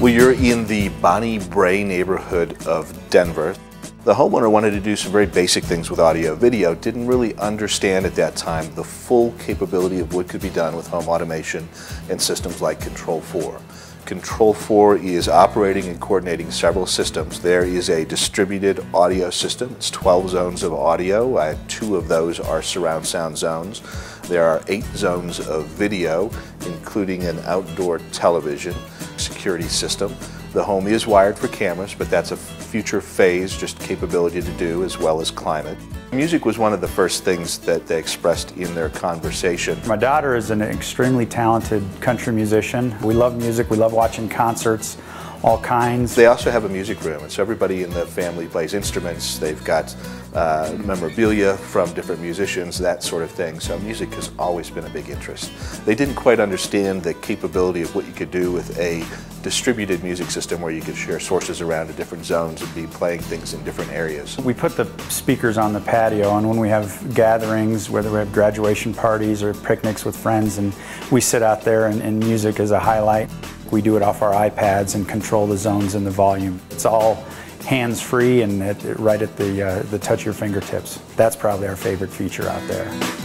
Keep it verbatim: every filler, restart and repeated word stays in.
Well, you're in the Bonnie Bray neighborhood of Denver. The homeowner wanted to do some very basic things with audio video, didn't really understand at that time the full capability of what could be done with home automation and systems like Control four. Control four is operating and coordinating several systems. There is a distributed audio system. It's twelve zones of audio. Uh, two of those are surround sound zones. There are eight zones of video, including an outdoor television security system. The home is wired for cameras, but that's a future phase, just capability to do, as well as climate. Music was one of the first things that they expressed in their conversation. My daughter is an extremely talented country musician. We love music, we love watching concerts, all kinds. They also have a music room, and so everybody in the family plays instruments. They've got uh, memorabilia from different musicians, that sort of thing. So music has always been a big interest. They didn't quite understand the capability of what you could do with a distributed music system where you could share sources around to different zones and be playing things in different areas. We put the speakers on the patio, and when we have gatherings, whether we have graduation parties or picnics with friends, and we sit out there and, and music is a highlight. We do it off our iPads and control the zones and the volume. It's all hands-free and at, right at the, uh, the touch of your fingertips. That's probably our favorite feature out there.